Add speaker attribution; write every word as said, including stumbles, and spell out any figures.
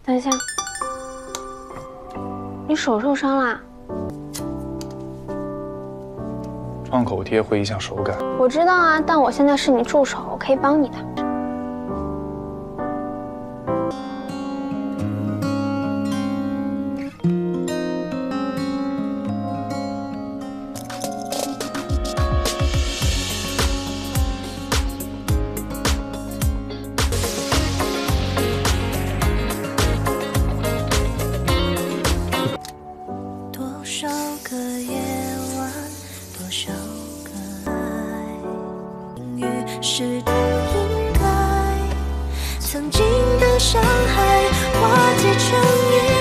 Speaker 1: 等一下，你手受伤啦？
Speaker 2: 创口贴会影响手感。
Speaker 1: 我知道啊，但我现在是你助手，我可以帮你的。
Speaker 3: 多少个夜晚，多少个爱，于是都应该，曾经的伤害化解成云。